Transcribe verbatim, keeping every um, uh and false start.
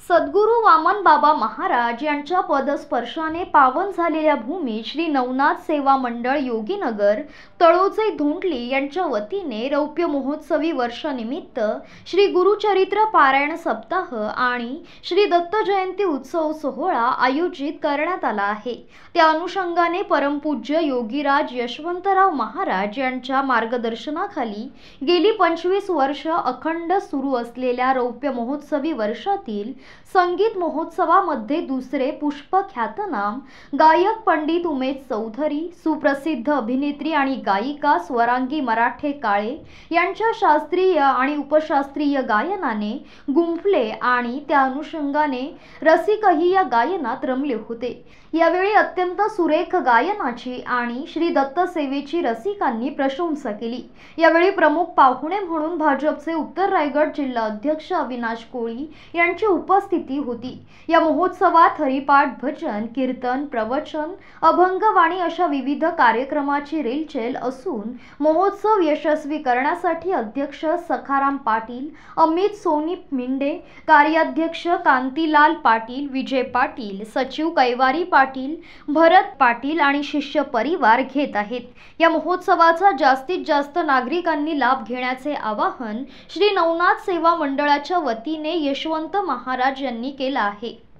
सद्गुरू वामन बाबा महाराज यांच्या पदस्पर्शाने पावन झालेल्या भूमी श्री नवनाथ सेवा मंडळ योगीनगर तळोजे धोंडली यांच्या वतीने रौप्य महोत्सवी वर्षानिमित्त श्री गुरुचरित्र पारायण सप्ताह आणि श्री दत्त जयंती उत्सव सोहळा आयोजित करण्यात आला आहे। त्या अनुषंगाने परमपूज्य योगीराज यशवंतराव महाराज यांच्या मार्गदर्शनाखाली गेली पंचवीस वर्ष अखंड सुरू असलेल्या रौप्य महोत्सवी वर्षातील संगीत महोत्सवामध्ये दुसरे पुष्प ख्यातनाम गायक पंडित उमेश चौधरी, सुप्रसिद्ध अभिनेत्री आणि गायिका स्वरांगी मराठे काळे यांच्या शास्त्रीय आणि उपशास्त्रीय गायनाने गुंफले आणि त्या अनुषंगाने रसिकही या गायनात रमले होते। यावेळी अत्यंत सुरेख गायनाची आणि श्री दत्त सेवेची रसिकांनी प्रशंसा केली। यावेळी प्रमुख पाहुणे म्हणून भाजपचे उत्तर रायगड जिल्हा अध्यक्ष अविनाश कोळी यांची उपस्थिती होती। या महोत्सवात हरिपाठ, भजन, कीर्तन, प्रवचन, अभंगवाणी अशा विविध कार्यक्रमाची रेलचेल असून महोत्सव यशस्वी करण्यासाठी अध्यक्ष सखाराम पाटील, अमित सोनी मिंडे, कार्याध्यक्ष कांतीलाल पाटील, विजय पाटील, सचिव कैवारी पाटील, भरत पाटील आणि शिष्य परिवार घेत आहेत। या महोत्सवाचा जास्तीत जास्त नागरिकांनी लाभ घेण्याचे आवाहन श्री नवनाथ सेवा मंडळाच्या वतीने यशवंत महाराज यांनी केले आहे।